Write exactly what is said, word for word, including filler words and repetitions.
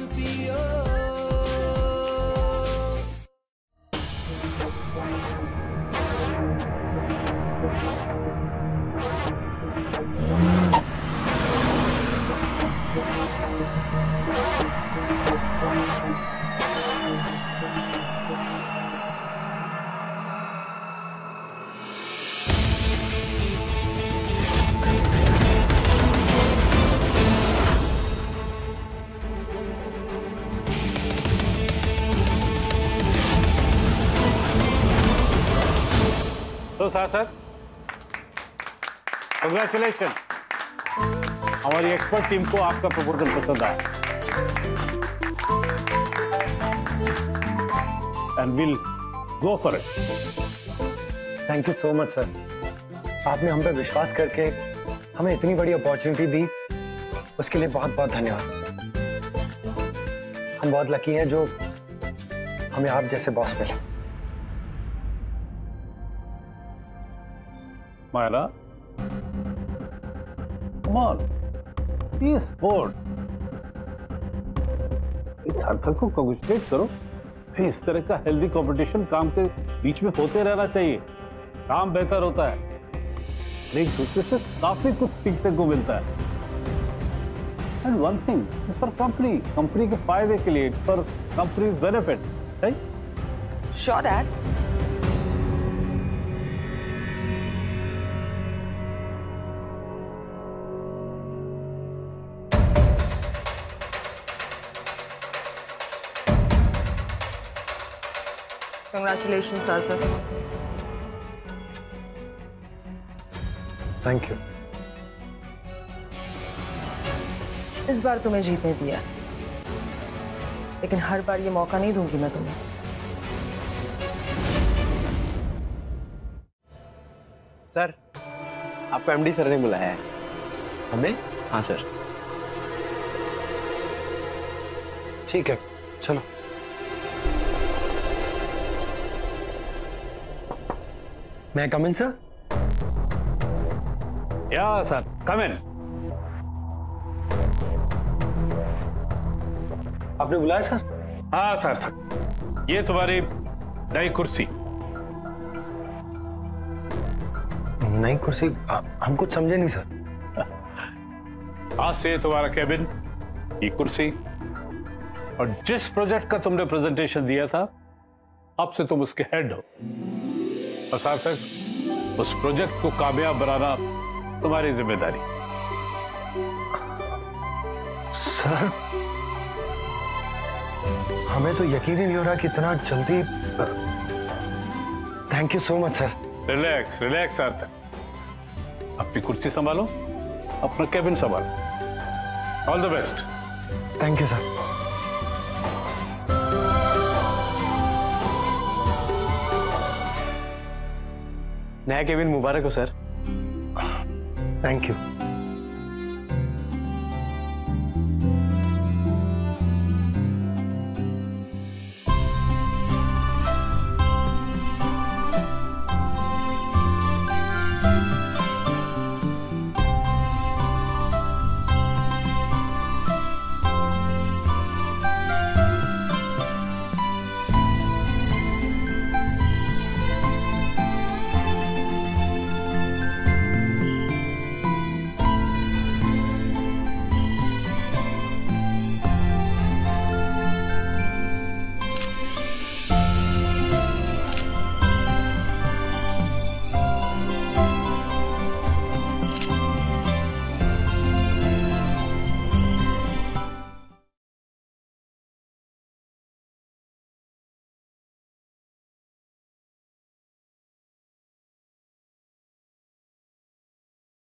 पियो। तो sir sir congratulation, हमारी एक्सपर्ट टीम को आपका प्रपोजल पसंद आया and will go for it. Thank you so much sir, आपने हम पे विश्वास करके हमें इतनी बड़ी अपॉर्चुनिटी दी, उसके लिए बहुत बहुत धन्यवाद। हम बहुत लकी हैं जो हमें आप जैसे बॉस मिले। Myra, come on, be sport। इस सार्थक को कांग्रेचुलेट करो। इस तरह का हेल्दी कंपटीशन काम के बीच में होते रहना चाहिए, काम बेहतर होता है, एक दूसरे से काफी कुछ सीखने को मिलता है। And one thing is for company, company के फायदे के लिए, for company's benefit, right? Sure dad. Congratulations, Arthur. Thank you. इस बार तुम्हें जीतने दिया, लेकिन हर बार ये मौका नहीं दूंगी मैं तुम्हें। सर, आपको एमडी सर ने बुलाया है। हमें? हाँ सर। ठीक है, चलो। मैं कम इन सर? या सर, कम इन। आपने बुलाया सर? हाँ सर, सर ये तुम्हारी नई कुर्सी। नई कुर्सी? आ, हम कुछ समझे नहीं सर। आज से तुम्हारा केबिन, ये कुर्सी, और जिस प्रोजेक्ट का तुमने प्रेजेंटेशन दिया था, अब से तुम उसके हेड हो। और सार्थक, उस प्रोजेक्ट को कामयाब बनाना तुम्हारी जिम्मेदारी। सर, हमें तो यकीन ही नहीं हो रहा कि इतना जल्दी। Thank you so much sir. Relax relax Sarthak, अपनी कुर्सी संभालो, अपना केबिन संभालो। All the best. Thank you sir. नया केबिन मुबारक हो सर। Thank you.